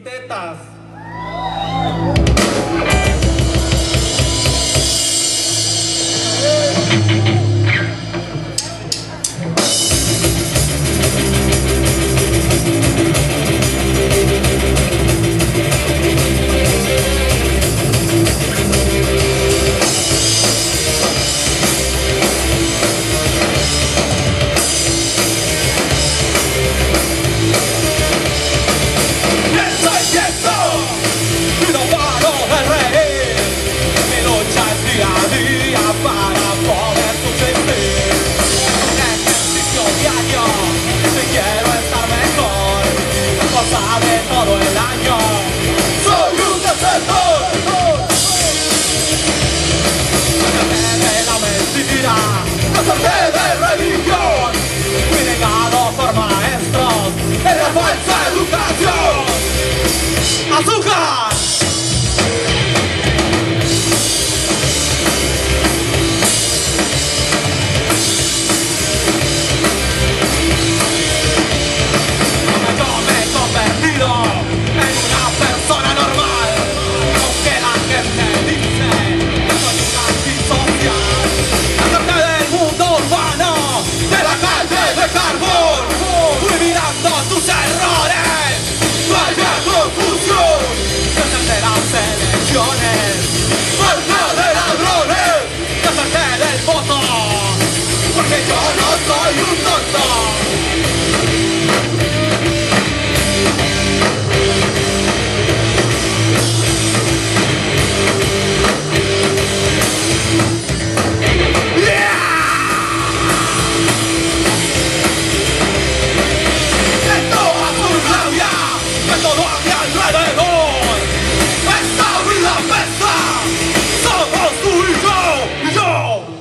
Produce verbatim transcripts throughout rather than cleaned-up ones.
tetas. De todo el año soy un desertor. Cansaré de la mentira, cansaré de religión. Fui negado por maestros en la falsa educación. ¡Azúcar! Tus errores, vaya confusión. Cansarse de las elecciones, falta de ladrones. Cansarse del voto, porque yo no soy un tonto. Todo a mi alrededor, esta vida pesa, somos tú y yo, y yo.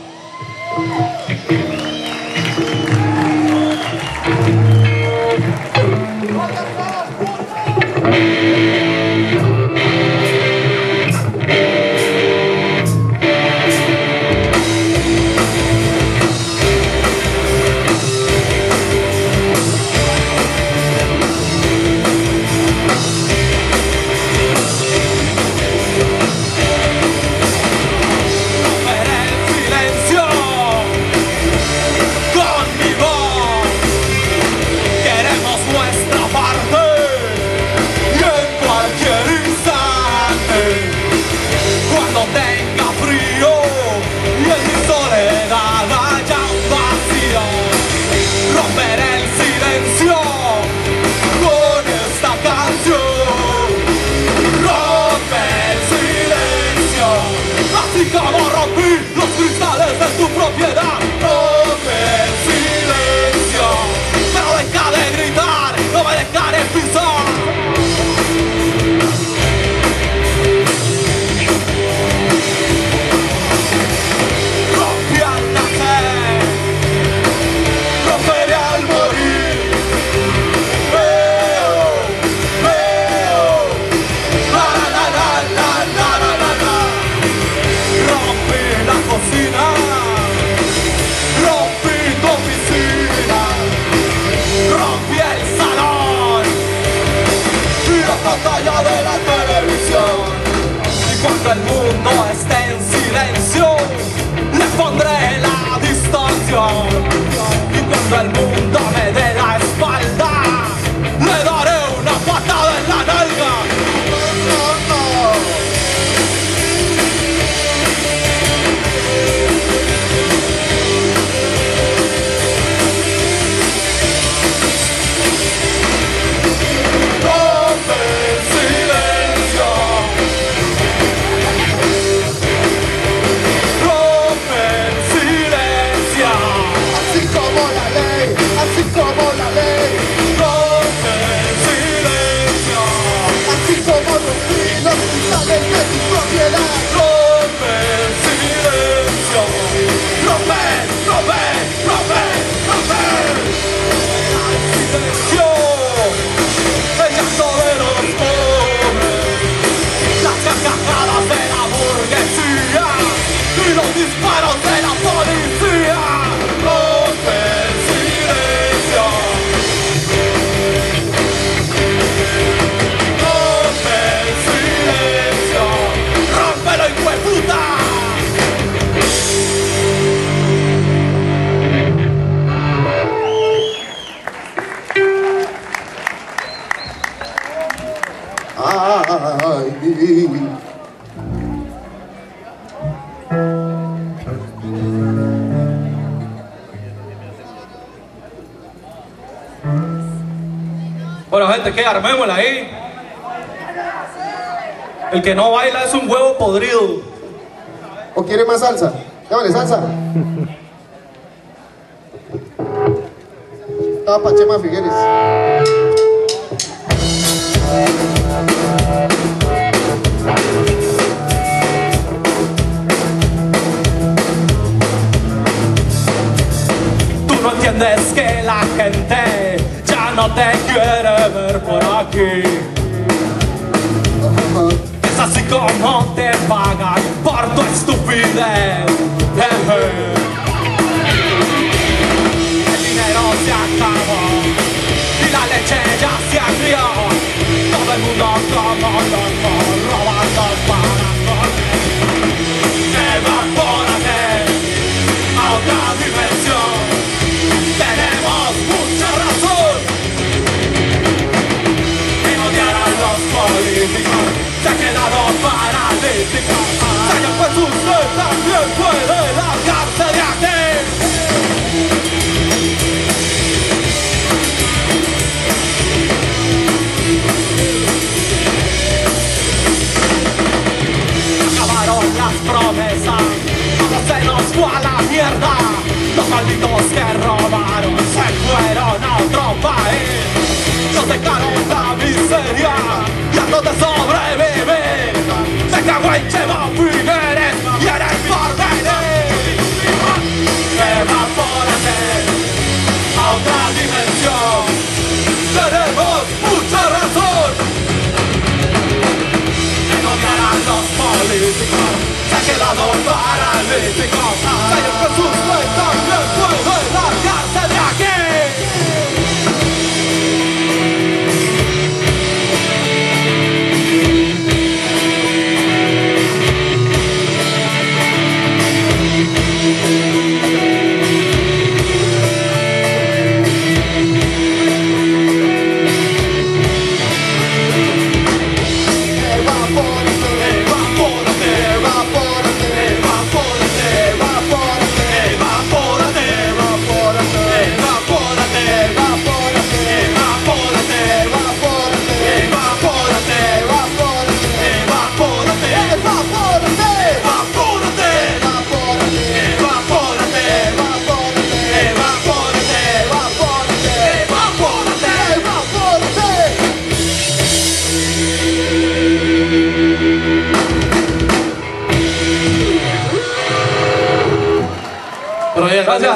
Como rompí los cristales de tu propiedad, rompe el silencio, pero deja de gritar, no me dejaré pisar. Rompí al nacer, romperé al morir. Veo, veo, la la la la la la la la la. Rompí la cocina, rompí tu oficina, rompí el salón y la pantalla de la televisión. Y cuando el mundo esté en silencio, le pondré la distorsión. Y cuando el mundo me dé la espalda, le daré una patada en la nalga. No, no. Así Ay. Bueno, gente, ¿qué? Armémosla ahí. El que no baila es un huevo podrido. ¿O quiere más salsa? Llámale salsa. Estaba Pachema Figueres. Tú no entiendes que la gente ya no te quiere ver por aquí. Es así como te pagan por tu estupidez. El dinero se acabó y la leche ya se agrió. Todo el mundo como loco robando para comer. Evapórate a otra dimensión. Tenemos mucha razón en odiar a los políticos. Se ha quedado paralítico. Señor Jesús, usted también puede largarse de aquí. Acabaron las promesas, todo se nos fue a la mierda. Los malditos que robaron se fueron a otro país. Nos dejaron la miseria y a no de sobrevivir. Se cagó en Chema Figueres y en el porvenir. Evapórate a otra dimensión. Tenemos mucha razón en odiar a los políticos. Se ha quedado paralítico. Señor Jesús, usted también puede largarse de aquí. Gracias.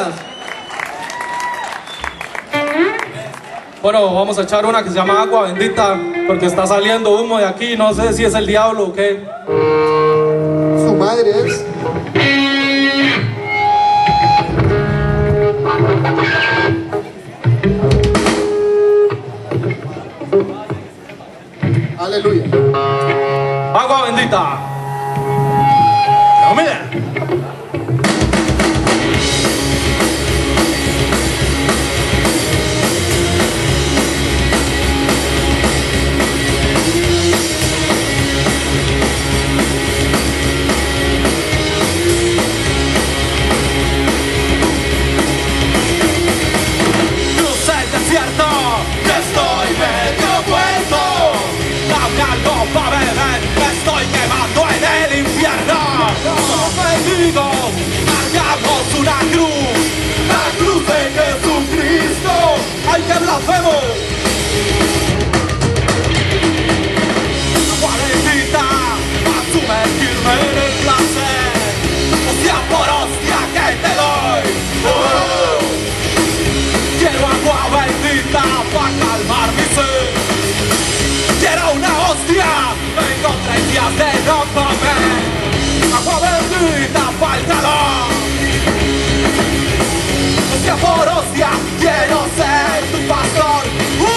Bueno, vamos a echar una que se llama Agua Bendita, porque está saliendo humo de aquí, no sé si es el diablo o qué. Su madre es. Aleluya. Agua Bendita. No, mira. Pa' beber, me estoy quemando en el infierno. Somos perdidos, cargamos una cruz, la cruz de Jesucristo. ¡Ay, que blasfemo! Agua bendita, a sumergirme en el placer. Hostia por hostia que te doy. Oh, quiero agua bendita pa' calmar mi sed. Quiero una hostia, vengo tres días de no comer. Agua bendita pa'l calor. Hostia por hostia, quiero ser tu pastor.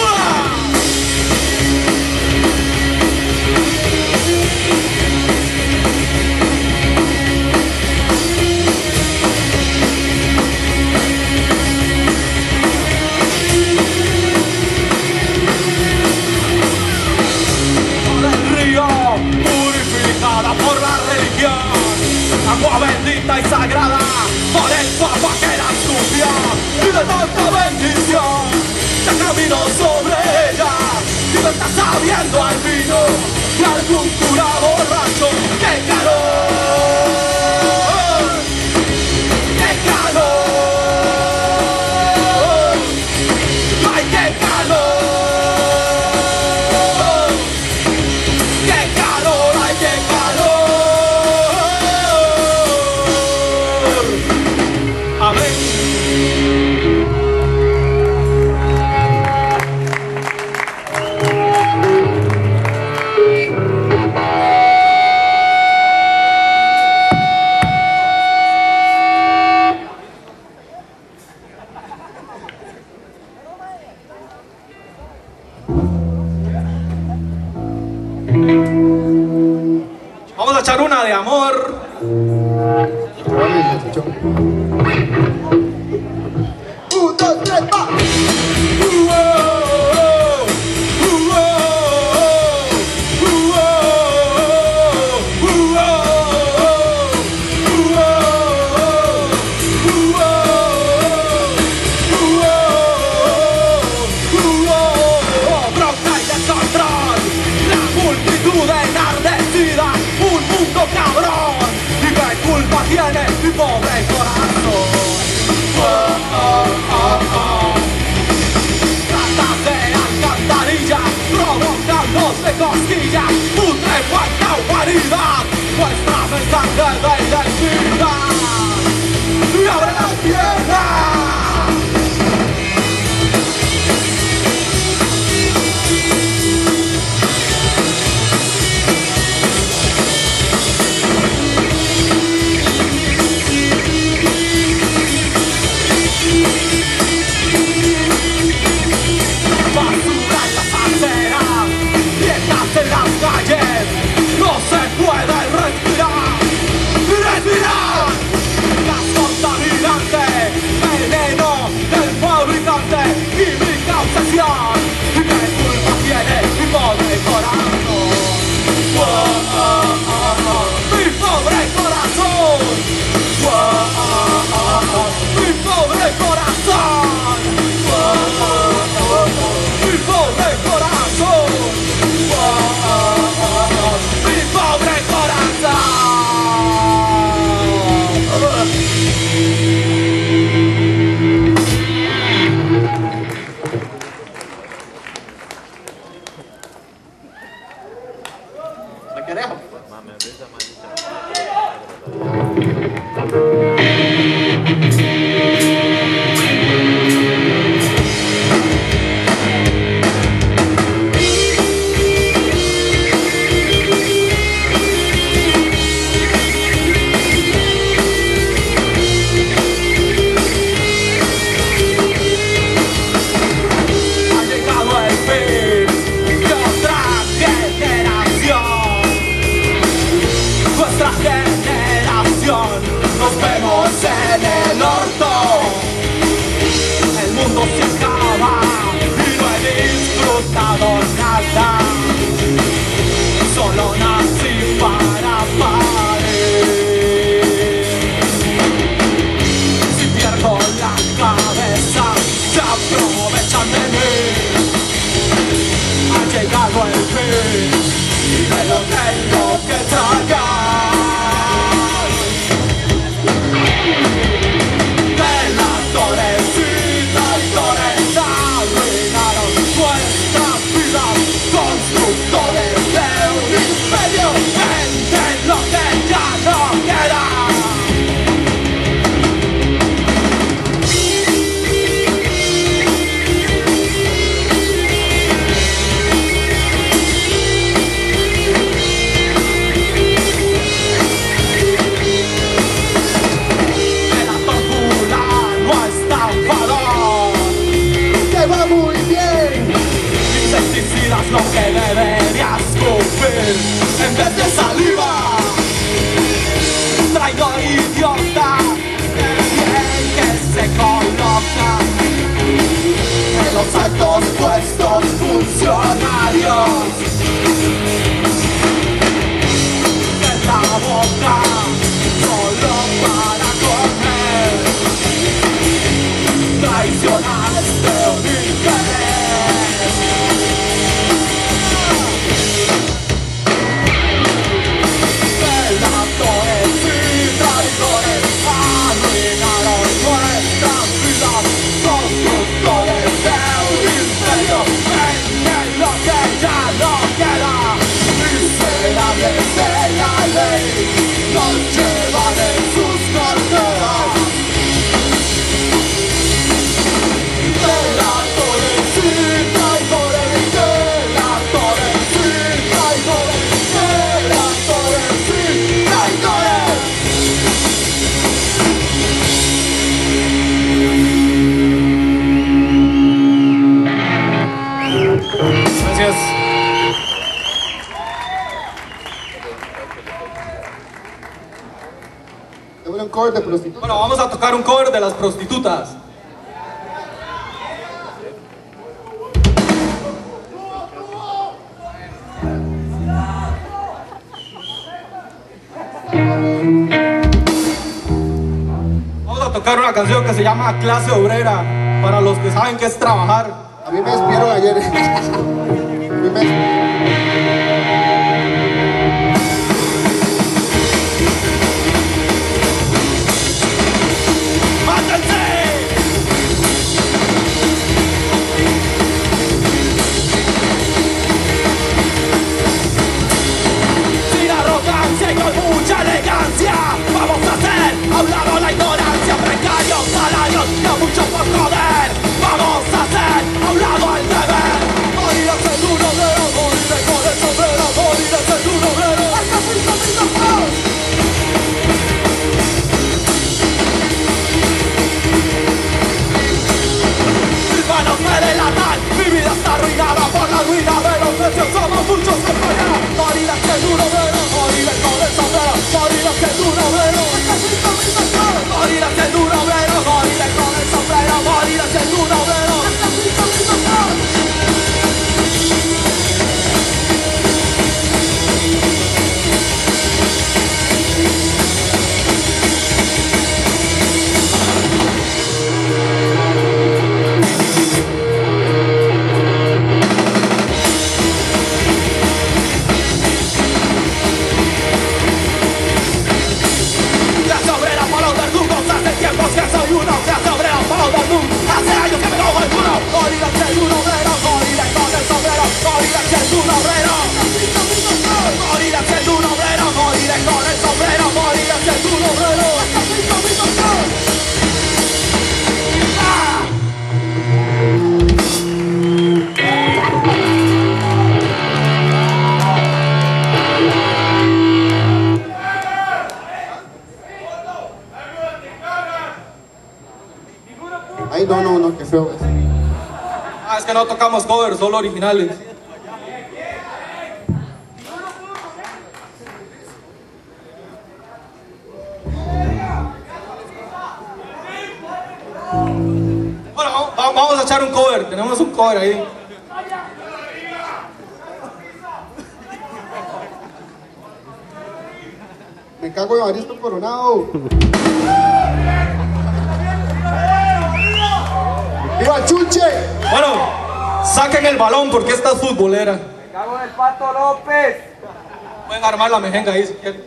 bendita y sagrada, por el agua que la sucia y de tanta bendición, te camino sobre ella y me está sabiendo al vino y algún cura borracho. ¡Qué calor! ¡Qué calor! ¡Ay, qué calor! Vamos a echar una de amor. Un, dos, tres, va. Cabrón, y qué culpa tiene mi pobre corazón. Oh, oh, oh, oh. Ratas de alcantarilla, provocándose cosquillas, putrefacta humanidad, vuestra mensaje de identidad. ¡Y abre las piernas! En las calles no se puede respirar, respirar. Gas contaminante, veneno del fabricante, química obsesión. ¿Y qué culpa tiene mi pobre corazón? Oh, oh, oh, oh. Mi pobre corazón. Oh, oh, oh, oh. Mi pobre corazón. Oh, oh, oh, oh. Mi pobre corazón. Oh, oh, oh, oh, mi pobre corazón. ¿Me querés? Nos vemos en el orto. El mundo se acaba y no he disfrutado nada. Solo nací para parir. Si pierdo la cabeza, se aprovechan de mí. Ha llegado el fin y me lo tengo que tragar. Constructores de un imperio, venden lo que ya no queda. El actor fulano está enfadado. ¡Te va muy bien! Insecticidas lo que deberías comer en vez de saliva. Traidor idiota, bien que se coloca en los altos puestos funcionarios. En la boca solo para cover de prostitutas. Bueno, vamos a tocar un cover de las prostitutas. Vamos a tocar una canción que se llama Clase Obrera, para los que saben qué es trabajar. A mí me despidieron ayer. A mí me despidieron. Sin arrogancia y con mucha elegancia, vamos a hacer a un lado la ignorancia, precarios salarios y a mucho por joder. Vamos a hacer a un lado el deber. Morirás en un obrero, moriré con el sombrero, morirás en un obrero. ¡Hasta cinco minutos! Mis manos me delatan, mi vida está arruinada por la ruina de los precios, somos muchos compañeros. Morirás en un obrero, moriré con el sombrero, morirás en un obrero. ¡Hasta cinco minutos! Morirás en un obrero, moriré con el sombrero, morirás en un obrero. ¡Hasta cinco minutos! Clase obrera para los verdugos, hace tiempos que soy uno. Clase obrera para los verdugos, hace años que me cojo el culo. Morirás en un obrero, moriré con el sombrero, morirás en un obrero. Morirás en un obrero, moriré con el sombrero, morirás en un obrero. Hasta cinco minutos. ¡Ah! Ay, no, no, no, qué feo. Ah, es que no tocamos covers, solo originales. Bueno, va- vamos a echar un cover, tenemos un cover ahí. Me cago en Evaristo Coronado. ¡Viva Chuche! Bueno, saquen el balón porque esta es futbolera. Me cago en el Pato López. Pueden armar la mejenga ahí si quieren.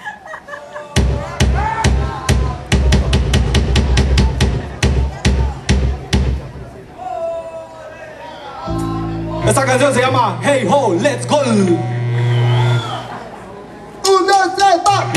Esta canción se llama Hey Ho, Let's Go. ¡Un, dos, tres, va!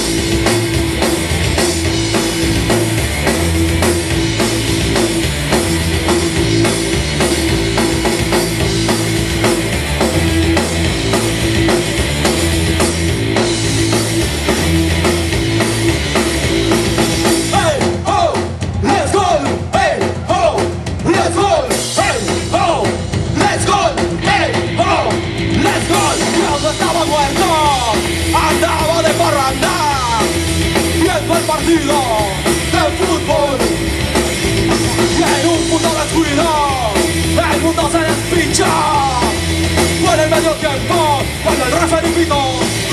Hey ho, let's go. Hey ho, let's go. Hey ho, let's go. Hey ho, let's go. Dios no estaba muerto, andaba de parranda, viendo el partido de fútbol. Y en un puto descuido, el mundo se despincha. Por el medio tiempo, cuando el referee pitó.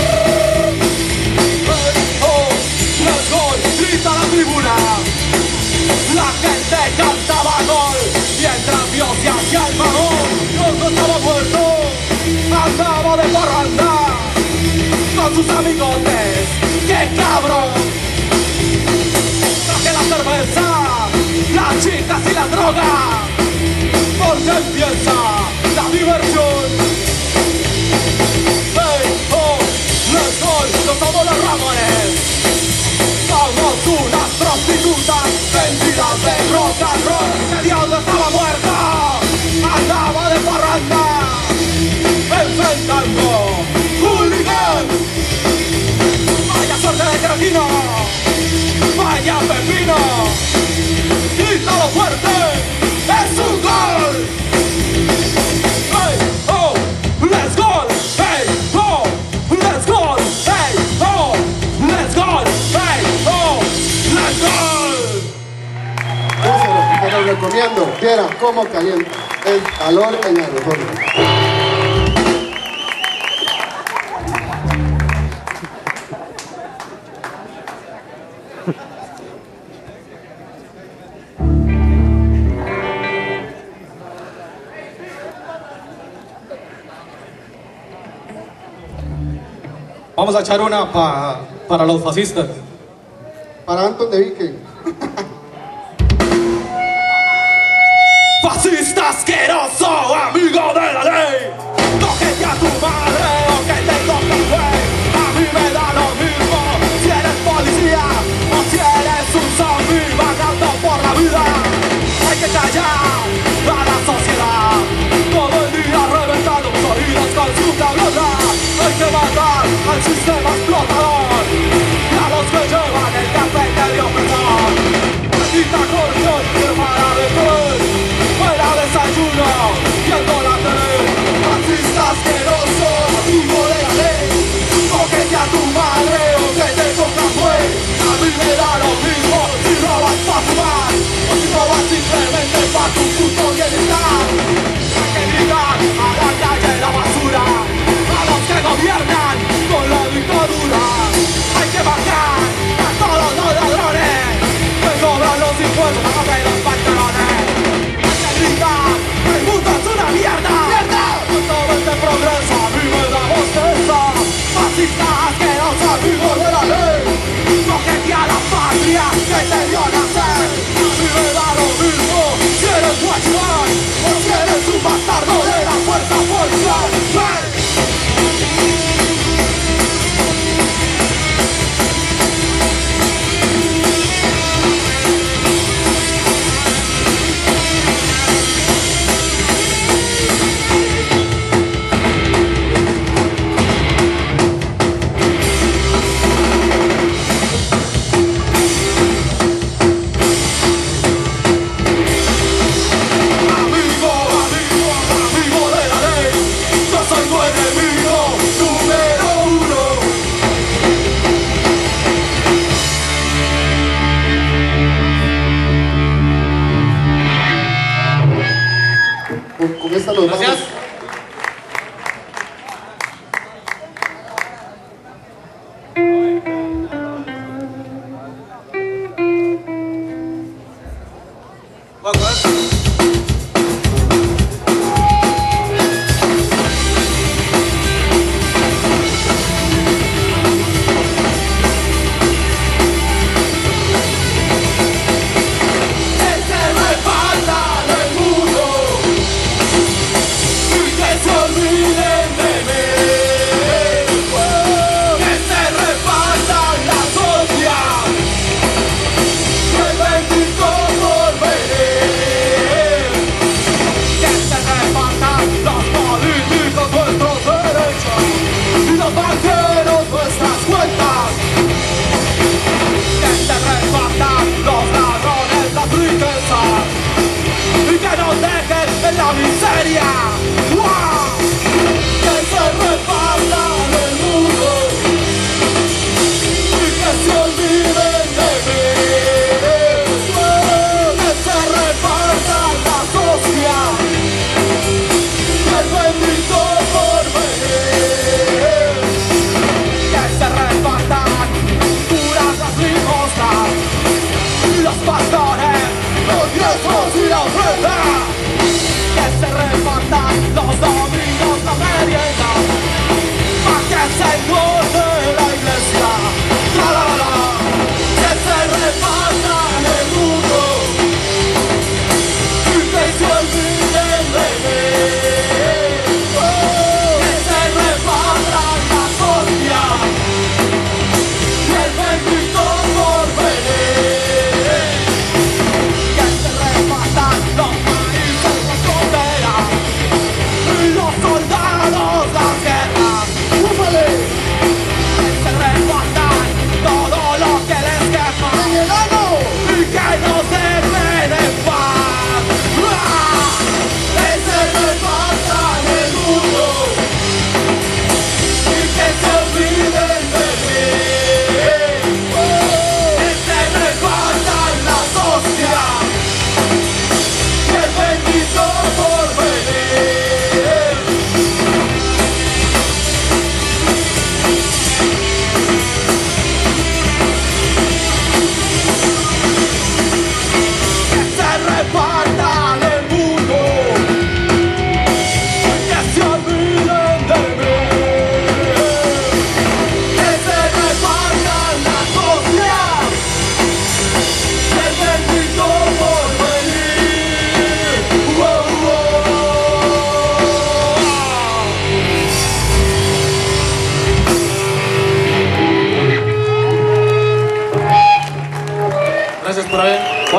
Hey ho, let's go. Grita la tribuna. La gente cantaba gol mientras Dios se hacía el magón. Dios no estaba muerto, andaba de parranda con sus amigotes. ¡Qué cabrón! Traje la cerveza, las chicas y la droga, porque empieza la diversión. Hey ho, let's go. No somos los Ramones, somos unas prostitutas vendidas de rock and roll. Que Dios no estaba muerto, andaba de parranda, enfrentando hooligans. Vaya suerte de cretino, vaya pepino, y todo fuerte es un gol. Hey, oh, let's go. Hey, Durmiendo, viera cómo calienta el calor en aerosol. Vamos a echar una pa, para los fascistas. Para Anton de Vique. Fascista asqueroso, amigo de la ley. Cógete a tu madre o que te toque el güey. A mí me da lo mismo si eres policía o si eres un zombie vagando por la vida. Hay que callar a la sociedad. Todo el día reventando los oídos con su tableta. Hay que matar al sistema explotador y a los que llevan el cafeterio pesado. Maldita corrupción, hermana de Dios. Fuera desayuno, viendo la tele. Fascista asqueroso, amigo de la ley. Cógete a tu madre o que te toca güey. A mí me da lo mismo si robas pa' fumar o si robas simplemente pa' tu puto bienestar. Hay que gritar a la calle la basura, a los que gobiernan con la dictadura. Hay que matar a todos los ladrones que cobran los impuestos a de los pantalones. El mundo es una mierda, mierda. Con todo este progreso a mí me da bosteza. Fascista asqueroso, amigo de la ley. Cógete a la patria que te dio nacer. A mí me da lo mismo si eres guachimán o si eres un bastardo de la fuerza policial. ¡Ven! Con esta nos Gracias. vamos.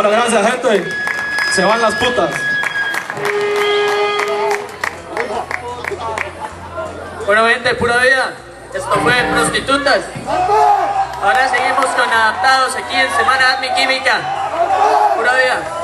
Muchas gracias, gente. Se van las putas. Bueno, gente, pura vida. Esto fue Prostitutas. Ahora seguimos con Adaptados aquí en Semana Admi Química. Pura vida.